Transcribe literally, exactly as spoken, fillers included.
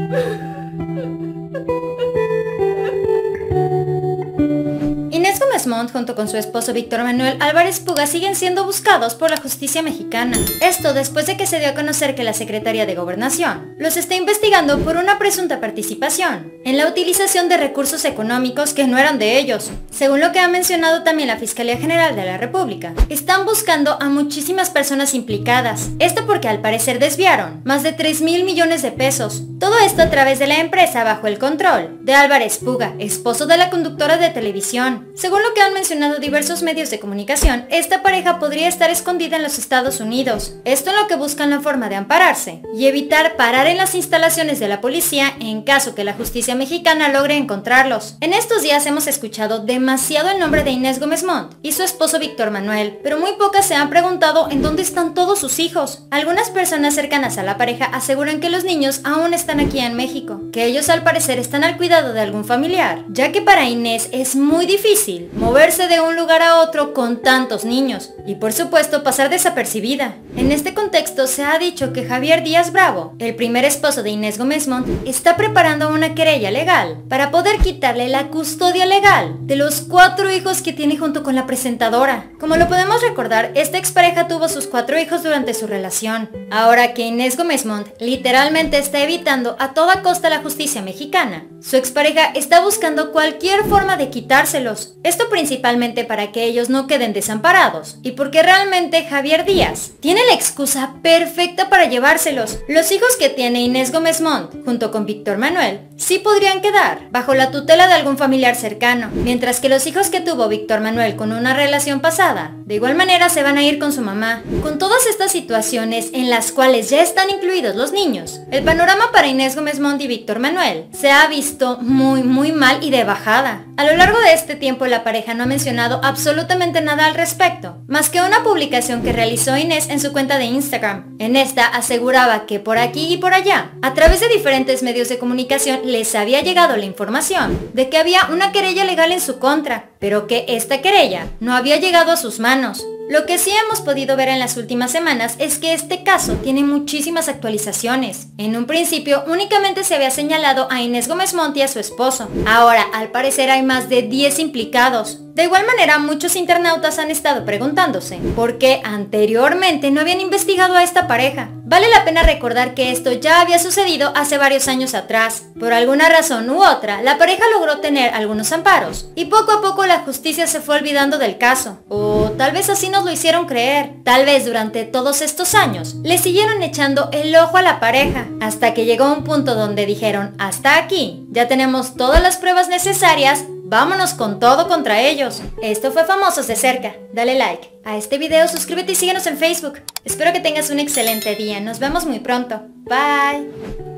Inés Gómez Montt junto con su esposo Víctor Manuel Álvarez Puga siguen siendo buscados por la justicia mexicana. Esto después de que se dio a conocer que la Secretaría de Gobernación los está investigando por una presunta participación en la utilización de recursos económicos que no eran de ellos. Según lo que ha mencionado también la Fiscalía General de la República, están buscando a muchísimas personas implicadas. Esto porque al parecer desviaron más de tres mil millones de pesos. Todo esto a través de la empresa bajo el control de Álvarez Puga, esposo de la conductora de televisión. Según lo que han mencionado diversos medios de comunicación, esta pareja podría estar escondida en los Estados Unidos. Esto en lo que buscan la forma de ampararse y evitar parar en las instalaciones de la policía en caso que la justicia mexicana logre encontrarlos. En estos días hemos escuchado demasiado el nombre de Inés Gómez Montt y su esposo Víctor Manuel, pero muy pocas se han preguntado en dónde están todos sus hijos. Algunas personas cercanas a la pareja aseguran que los niños aún están aquí en México, que ellos al parecer están al cuidado de algún familiar, ya que para Inés es muy difícil moverse de un lugar a otro con tantos niños y por supuesto pasar desapercibida. En este contexto se ha dicho que Javier Díaz Bravo, el primer esposo de Inés Gómez Montt, está preparando una querella legal para poder quitarle la custodia legal de los cuatro hijos que tiene junto con la presentadora. Como lo podemos recordar, esta expareja tuvo sus cuatro hijos durante su relación. Ahora que Inés Gómez Montt literalmente está evitando a toda costa la justicia mexicana, su expareja está buscando cualquier forma de quitárselos. Esto principalmente para que ellos no queden desamparados y porque realmente Javier Díaz tiene la excusa perfecta para llevárselos. Los hijos que tiene Inés Gómez Montt junto con Víctor Manuel sí podrían quedar bajo la tutela de algún familiar cercano, mientras que los hijos que tuvo Víctor Manuel con una relación pasada de igual manera se van a ir con su mamá. Con todas estas situaciones en las cuales ya están incluidos los niños, el panorama para Inés Gómez Montt y Víctor Manuel se ha visto muy muy mal y de bajada. A lo largo de este tiempo la pareja no ha mencionado absolutamente nada al respecto, más que una publicación que realizó Inés en su cuenta de Instagram. En esta aseguraba que por aquí y por allá, a través de diferentes medios de comunicación, les había llegado la información de que había una querella legal en su contra, pero que esta querella no había llegado a sus manos. Lo que sí hemos podido ver en las últimas semanas es que este caso tiene muchísimas actualizaciones. En un principio únicamente se había señalado a Inés Gómez Montt y a su esposo. Ahora al parecer hay más de diez implicados. De igual manera, muchos internautas han estado preguntándose por qué anteriormente no habían investigado a esta pareja. Vale la pena recordar que esto ya había sucedido hace varios años atrás. Por alguna razón u otra, la pareja logró tener algunos amparos y poco a poco la justicia se fue olvidando del caso. O tal vez así nos lo hicieron creer. Tal vez durante todos estos años le siguieron echando el ojo a la pareja, hasta que llegó un punto donde dijeron, hasta aquí, ya tenemos todas las pruebas necesarias, vámonos con todo contra ellos. Esto fue Famosos de Cerca. Dale like a este video, suscríbete y síguenos en Facebook. Espero que tengas un excelente día. Nos vemos muy pronto. Bye.